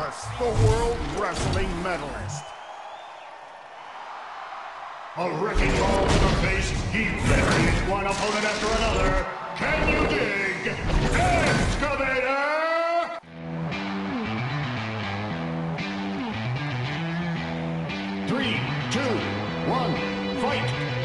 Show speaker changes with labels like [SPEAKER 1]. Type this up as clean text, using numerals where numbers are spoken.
[SPEAKER 1] Dallas, the World Wrestling Medalist.
[SPEAKER 2] A wrecking ball to the face, he buries one opponent after another. Can you dig? Excavator! 3, 2, 1, fight!